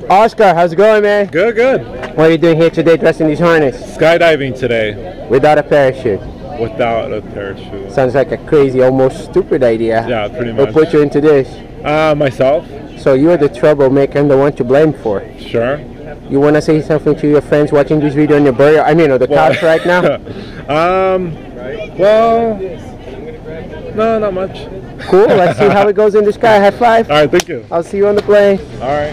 Oscar, how's it going, man? Good, good. What are you doing here today dressed in these harness? Skydiving today. Without a parachute? Without a parachute. Sounds like a crazy, almost stupid idea. Yeah, pretty much. What put you into this? Myself. So you're the troublemaker and the one to blame for. Sure. You want to say something to your friends watching this video on your burger? I mean, on the couch right now? Well, no, not much. Cool, let's see how it goes in the sky. High five. All right, thank you. I'll see you on the plane. All right.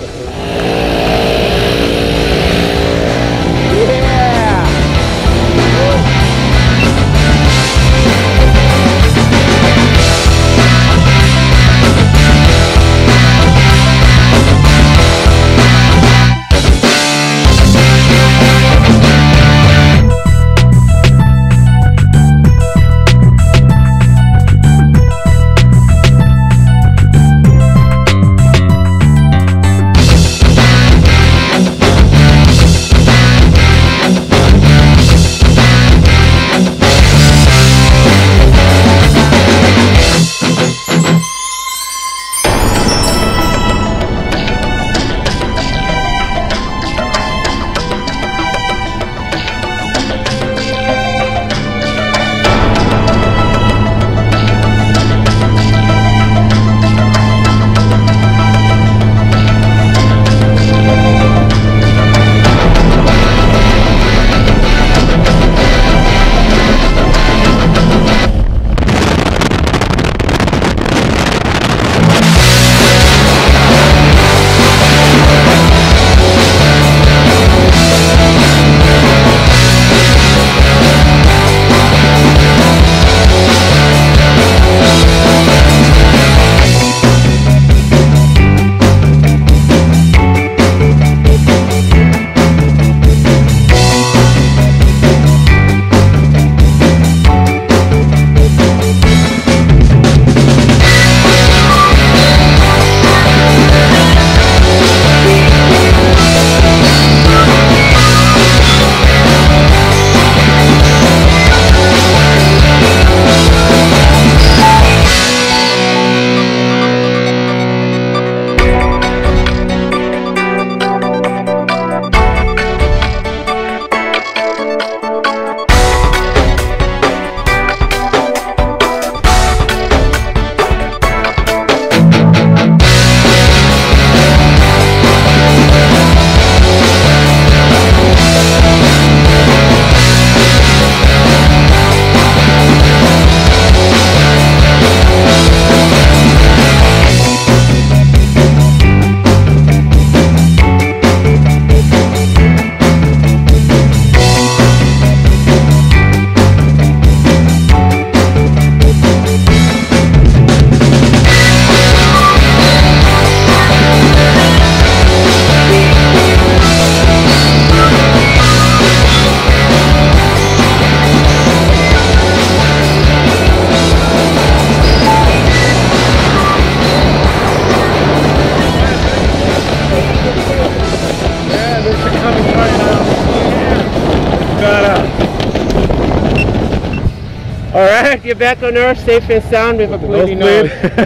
Alright, you're back on Earth, safe and sound with a bleeding nose.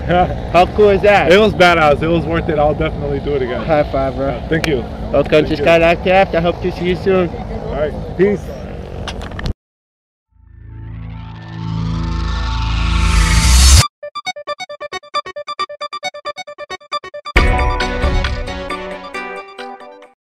How cool is that? It was badass. It was worth it. I'll definitely do it again. High five, bro. Thank you. Welcome to Skydive Taft. I hope to see you soon. Alright, peace.